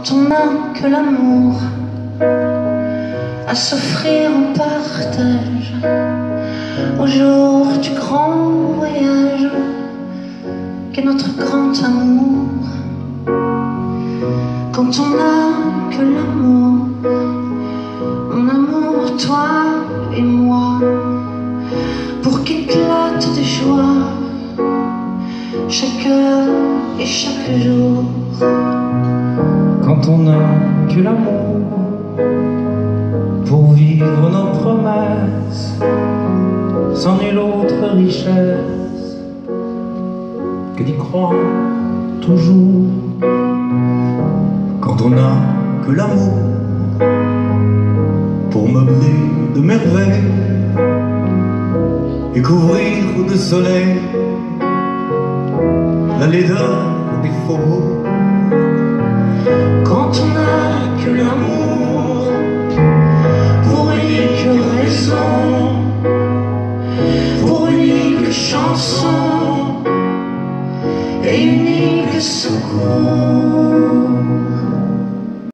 on n'a que l'amour à s'offrir en partage au jour du grand voyage qu'est notre grand amour. Quand on n'a que l'amour, mon amour, toi et moi, pour qu'éclate de joie chaque heure et chaque jour. Quand on n'a que l'amour pour vivre nos promesses, sans nulle autre richesse que d'y croire toujours. Quand on n'a que l'amour pour meubler de merveilles et couvrir de soleil la laideur des faubourgs. Quand on n'a que l'amour pour unique raison, pour unique chanson et unique secours.